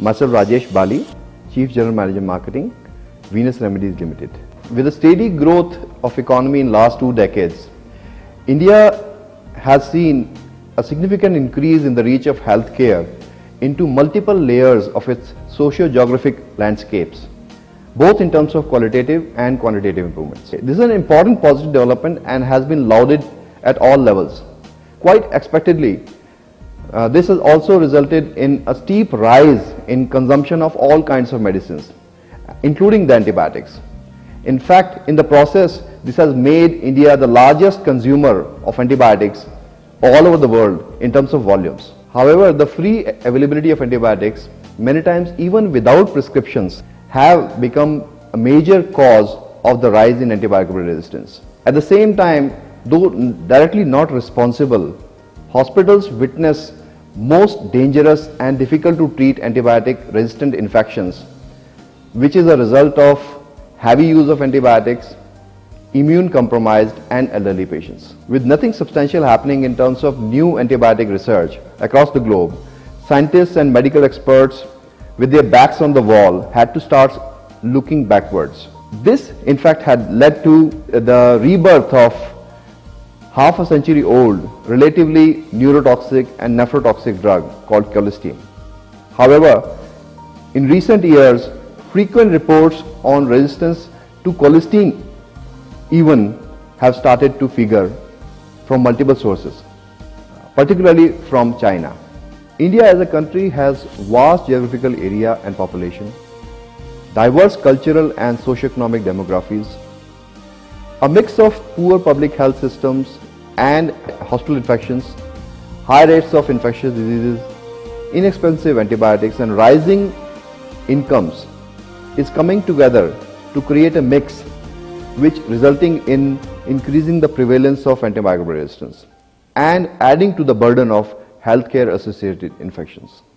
Myself Rajesh Bali, Chief General Manager Marketing, Venus Remedies Limited. With the steady growth of economy in last 2 decades, India has seen a significant increase in the reach of healthcare into multiple layers of its socio-geographic landscapes, both in terms of qualitative and quantitative improvements. This is an important positive development and has been lauded at all levels. Quite expectedly, this has also resulted in a steep rise in consumption of all kinds of medicines, including the antibiotics. In fact, in the process, this has made India the largest consumer of antibiotics all over the world in terms of volumes. However, the free availability of antibiotics, many times even without prescriptions, have become a major cause of the rise in antibiotic resistance. At the same time, though directly not responsible, hospitals witness most dangerous and difficult to treat antibiotic resistant infections, which is a result of heavy use of antibiotics, immune compromised and elderly patients. With nothing substantial happening in terms of new antibiotic research across the globe, scientists and medical experts with their backs on the wall had to start looking backwards. This in fact had led to the rebirth of half a century old, relatively neurotoxic and nephrotoxic drug called colistin. However, in recent years, frequent reports on resistance to colistin even have started to figure from multiple sources, particularly from China. India as a country has vast geographical area and population, diverse cultural and socio-economic demographies, a mix of poor public health systems and hospital infections, high rates of infectious diseases, inexpensive antibiotics and rising incomes is coming together to create a mix which resulting in increasing the prevalence of antibiotic resistance and adding to the burden of healthcare associated infections.